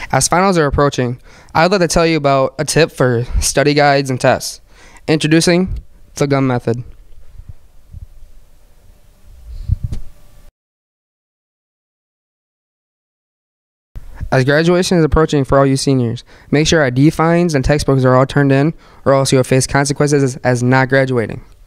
As finals are approaching, I would like to tell you about a tip for study guides and tests. Introducing the gum method. As graduation is approaching for all you seniors, make sure ID fines and textbooks are all turned in, or else you'll face consequences as not graduating.